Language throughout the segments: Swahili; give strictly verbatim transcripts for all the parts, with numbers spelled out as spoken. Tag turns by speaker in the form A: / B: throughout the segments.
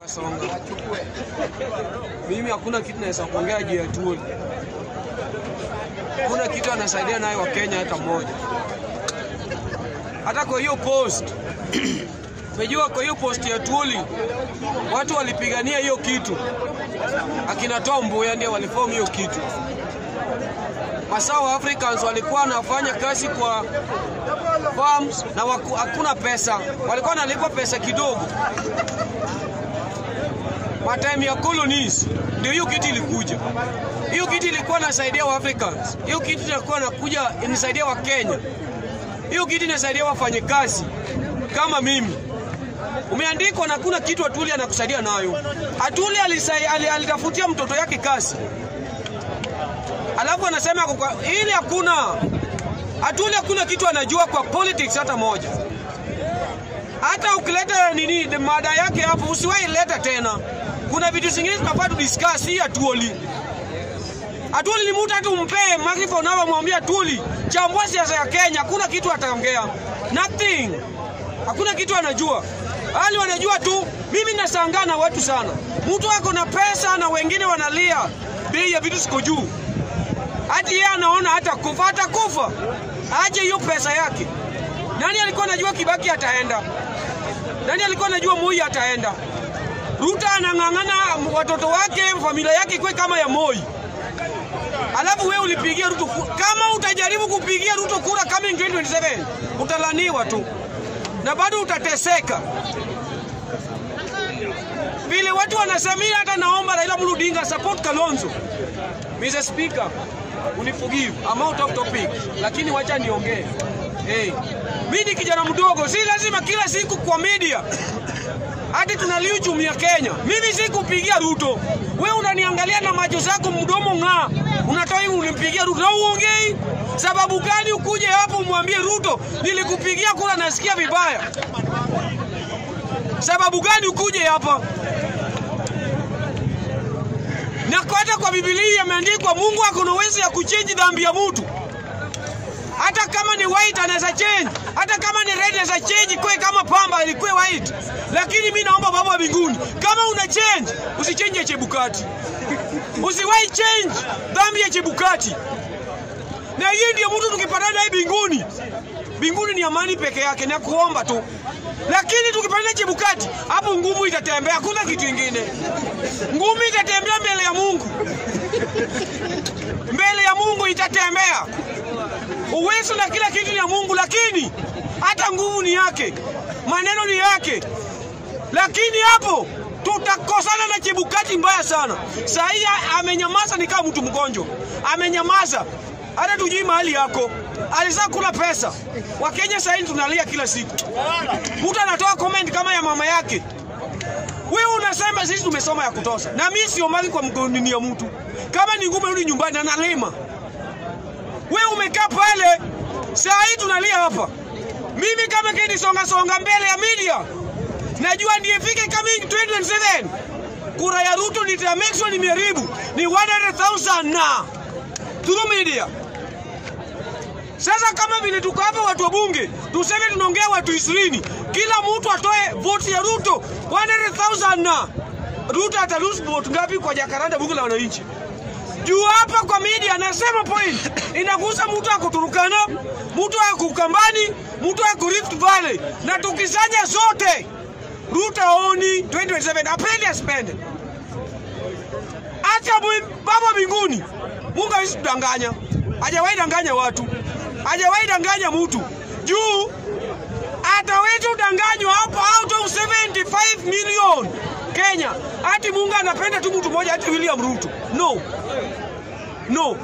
A: Songa. Mimi hakuna kitu naweza kuongea juu ya Tuoli. Kuna kitu anasaidia nayo wa Kenya hata mmoja. Hata kwa hiyo post. Umejua kwa hiyo post ya Tuoli watu walipigania hiyo kitu. Akina Tombo ndio waliform hiyo kitu. Masao Africans walikuwa wanafanya kazi kwa farms na waku, hakuna pesa. Walikuwa wanalipa pesa kidogo. Matime ya colonies ndio hiyo kitu ilikuja. Hiyo kitu ilikuwa inasaidia wa Africans. Hiyo kitu ilikuwa inakuja inasaidia wa Kenya. Hiyo kitu inasaidia wafanyakazi kama mimi. Umeandikwa na kuna kitu Atuli anakusaidia nayo. Atuli alitafutia mtoto yake kazi. Alafu anasema kwa ili hakuna Atuli hakuna kitu anajua kwa politics hata moja. Hata ukileta nini mada yake hapo usiwahi leta tena. Kuna vitu zingine tunafaa tu discuss hii Atuli. Atuli ni mtu hata umpe microphone na mwambie Atuli chambua siasa ya Kenya, hakuna kitu ataongea. Nothing. Hakuna kitu anajua. Hali wanajua tu mimi nashangaa na watu sana. Mtu wako na pesa na wengine wanalia bei ya vitu siko juu. Hadi yeye anaona hata kufa hata kufa. Aje hiyo pesa yake. Nani alikuwa anajua Kibaki ataenda? Nani alikuwa anajua Moi ataenda? Ruto anang'ang'ana watoto wake, familia yake kwa kama ya Moi. Alafu wewe ulipigia Ruto kama utajaribu kupigia Ruto kura kama twenty twenty-seven utalaniwa tu. Na bado utateseka. Vile watu wanasamia hata naomba Raila Odinga support Kalonzo. Mister Speaker, uniforgive, I'm out of topic, lakini wacha niongee. Hey, mimi ni kijana mdogo, si lazima kila siku kwa media. Hadi tunaliu jumia Kenya. Mimi sikupigia Ruto. Wewe unaniangalia na macho zako mdomo ng'aa. Unatoa hivi unimpigia Ruto. Na uongei. Sababu gani ukuje hapo umwambie Ruto nilikupigia kura nasikia vibaya? Sababu gani ukuje hapa? Na hata kwa Biblia imeandikwa Mungu ako na uwezo ya kuchange dhambi ya mtu. Hata kama ni white anaweza change, hata kama ni red anaweza change kwa kama pamba ilikuwa white. Lakini mimi naomba Baba wa mbinguni, kama una change, usichange Chebukati. Usiwahi change dhambi ya Chebukati. Na yeye ndiye mtu tukipatana naye mbinguni. Mbinguni ni amani peke yake na kuomba tu. Lakini tukipatana Chebukati, hapo ngumu itatembea, hakuna kitu kingine. Ngumu itatembea mbele ya Mungu. Mbele ya Mungu itatembea. Uwezo na kila kitu ni ya Mungu, lakini hata nguvu ni yake. Maneno ni yake. Lakini hapo tutakosana na Chebukati mbaya sana. Sasa hii amenyamaza ni kama mtu mgonjwa. Amenyamaza. Hata tujui mahali yako. Alizaa kula pesa. Wakenya sasa hivi tunalia kila siku. Mtu anatoa comment kama ya mama yake. Wewe unasema sisi tumesoma ya kutosha. Na mimi sio mali kwa mgoni ya mtu. Kama ni ngumu rudi nyumbani na nalima. Wewe umekaa pale. Sasa hivi tunalia hapa. Mimi kama kidi songa songa mbele ya media. Najua ndiye fike coming twenty twenty-seven. Kura ya Ruto nita make sure nimeharibu ni one hundred thousand na through media. Sasa kama vile tuko hapa watu wa bunge, tuseme tunaongea watu ishirini, kila mtu atoe vote ya Ruto one hundred thousand na Ruto ata lose vote ngapi kwa Jakaranda bunge la wananchi? Juu hapa kwa media anasema point inagusa mtu akuturukana, mtu akukambani, mtu akurift valley na tukisanya zote Ruto oni twenty twenty-seven apende aspende. Acha Baba mbinguni. Mungu hawezi kudanganya. Hajawahi danganya watu. Hajawahi danganya mtu. Juu ataweza kudanganywa hapa out of seventy-five million Kenya. Ati Mungu anapenda tu mtu mmoja ati William Ruto. No. No.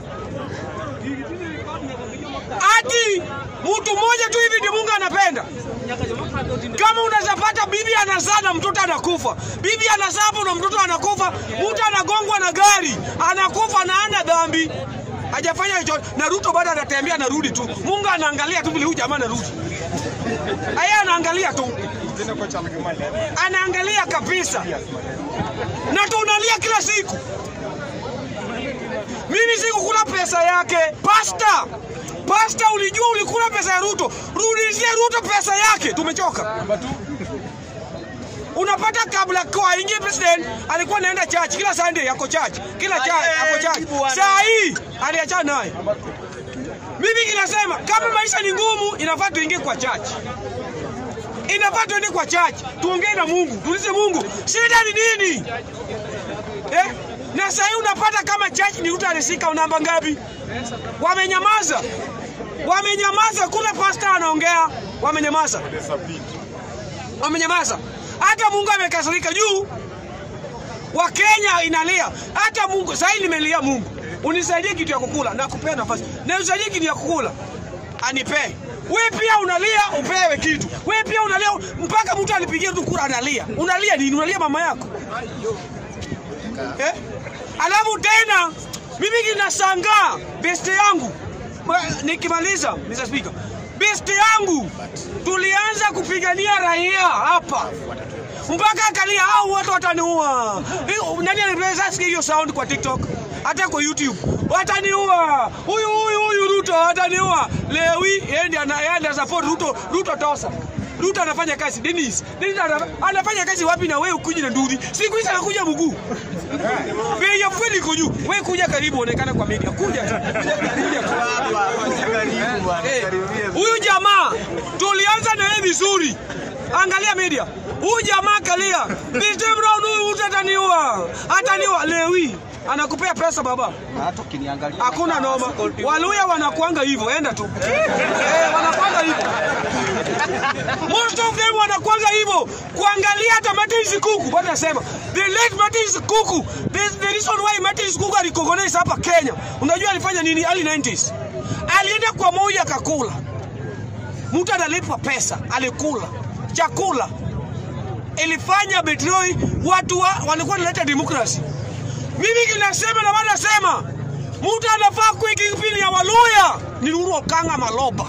A: Ati mtu mmoja tu hivi ndio Mungu anapenda. Kama unazapata bibi anazaa na mtoto anakufa, bibi anazaa hapo na mtoto anakufa, mtu anagongwa na gari, anakufa na ana dhambi. Hajafanya hicho na Ruto bado anatembea anarudi tu. Mungu anaangalia tu vile huyu jamaa anarudi. Yeye anaangalia tu. Anaangalia kabisa. Na tunalia kila siku. Mimi sikukula pesa yake, pasta. Pasta ulijua ulikula pesa ya Ruto. Rudishie Ruto pesa yake. Tumechoka. Unapata kabla kwa ingie president alikuwa anaenda church kila Sunday yako church. Kila church yako church. Saa hii aliacha naye. Mimi ninasema kama maisha ni ngumu inafaa tuingie kwa church. Inafaa tuende kwa church. Tuongee na Mungu. Tuulize Mungu, shida ni nini? Eh? Na sasa hii unapata kama church ni Ruto alisika namba ngapi? Wamenyamaza. Wamenyamaza, kuna pastor anaongea, wamenyamaza. Wamenyamaza. Hata Mungu amekasirika juu. Wa Kenya inalia. Hata Mungu, sasa hii nimelia Mungu. Unisaidie kitu ya kukula na kupea nafasi. Na unisaidie kitu ya kukula. Anipe. Wewe pia unalia upewe kitu. Wewe pia unalia mpaka mtu alipigia tu kura analia. Unalia nini? Unalia mama yako. Eh? Alafu tena mimi ninashangaa best yangu. Nikimaliza mister Speaker. Best yangu tulianza kupigania raia hapa. Mpaka akalia hao watu wataniua. Nani anaweza sikia hiyo sound kwa TikTok? Hata kwa YouTube. Wataniua. Huyu huyu huyu Ruto wataniua. Lewi yeye anaenda support Ruto, Ruto tosa. Ruto anafanya kazi Dennis. Dennis anafanya kazi wapi na wewe ukuje na ndudhi? Siku hizi anakuja mguu. Bei ya kweli iko juu. Wewe kuja karibu onekana kwa media. Kuja. Kuja karibu. Huyu jamaa tulianza na yeye vizuri. Angalia media. Huyu jamaa kalia. Mister Brown huyu utaniua. Ataniua Lewi. Anakupea pesa baba.
B: Hata ukiniangalia.
A: Hakuna noma. Waluya wanakuanga hivyo, enda tu. Eh, wanakuanga hivyo. Most of them wanakuanga hivyo. Kuangalia hata Martin Kuku, bwana nasema, the late Martin Kuku, the, the reason why Martin Kuku alicogonize hapa Kenya. Unajua alifanya nini early nineties? Alienda kwa moja akakula. Mtu analipa pesa, alikula. Chakula. Ilifanya Betroi watu wa, walikuwa wanaleta democracy. Mimi ninasema na wala sema mtu anafaa kuiki kipindi ya Waluya ni Uhuru Okanga Maloba.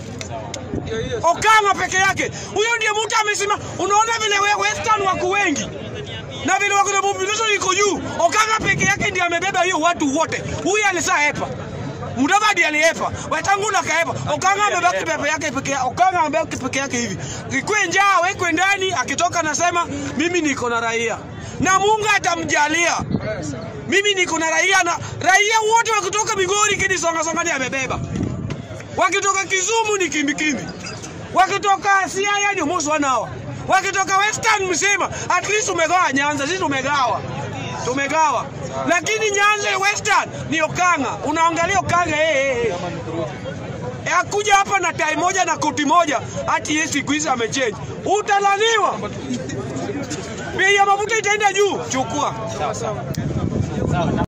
A: Okanga peke yake. Huyo ndiye mtu amesema unaona vile western wako wengi. Na vile wako na population iko juu. Okanga peke yake ndiye amebeba hiyo watu wote. Huyu alisahepa. Mudavadi alihepa. Wetangula kahepa. Okanga amebaki peke yake peke yake. Okanga amebaki peke yake hivi. Ikwe njaa wekwe ndani akitoka nasema mimi niko na raia. Na Mungu atamjalia. Mimi niko na raia na raia wote wakitoka Migori kidi songa songa ni amebeba. Wakitoka Kisumu ni kimbi kimbi. Wakitoka Siaya ni mosi wanawa. Wakitoka Western msema at least umegawa Nyanza, sisi tumegawa. Tumegawa. Lakini Nyanza Western ni Okanga. Unaangalia Okanga eh eh eh. Akuja hapa na tai moja na koti moja hati yeye siku hizi amechange. Utalaniwa. Bei ya mafuta itaenda juu. Chukua. Sawa sawa.